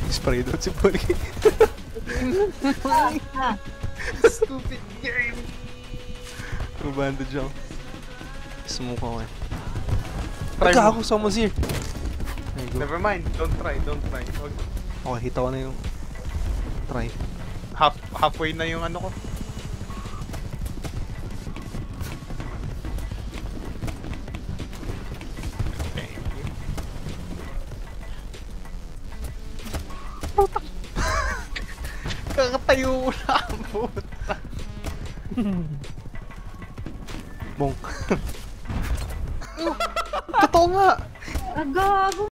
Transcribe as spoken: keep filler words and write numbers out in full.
Spray doon si Poli. Stupid game! Rubando dyan. Smoke ako eh. Nagkako, someone's here. Never mind, don't try, don't try. Okay, hita ko na yung try. Half, halfway na yung ano ko. Kakatayo na ang puta. Bonk. Totoo nga! Agago!